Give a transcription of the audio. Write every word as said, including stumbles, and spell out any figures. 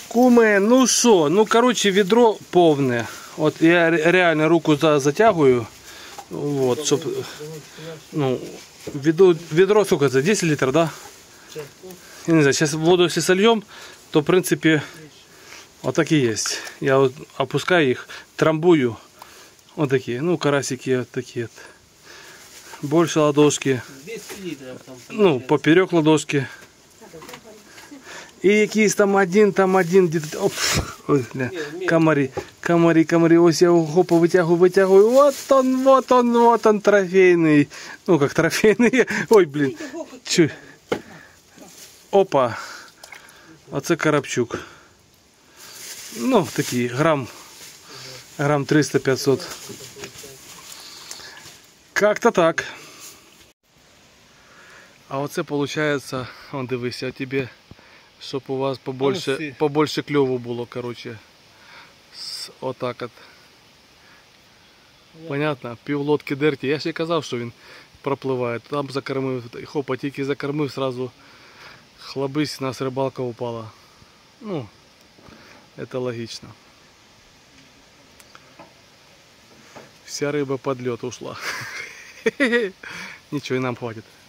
Куме, ну що, ну коротше відро повне. От я реально руку затягую. Вот, щоб, ну, ведро, ведро сколько это, десять литров, да? Я не знаю, сейчас воду если сольем, то в принципе вот так и есть. Я вот опускаю их, трамбую. Вот такие, ну карасики вот такие. Больше ладошки. Ну, поперек ладошки. І якийсь там один, там один, оп, ой, ля, комарі, комарі, комарі, ось я його витягую, витягую, вот он, вот он, вот он, трофейний, ну как трофейний, ой, блін, чу, опа, оце Карапчук, ну такий, грам, грам триста-п'ятсот, как-то так. А оце получается, он дивися, тебе... Щоб у вас побольше, побольше кльову було, короче. Отак от. Понятно? Пів лодки дерті. Я ще казав, що він пропливає. Там закормив, хопа, тільки закормив, сразу хлобись, у нас рибалка упала. Ну, это логично. Вся риба под лед ушла. Ничего, и нам хватит.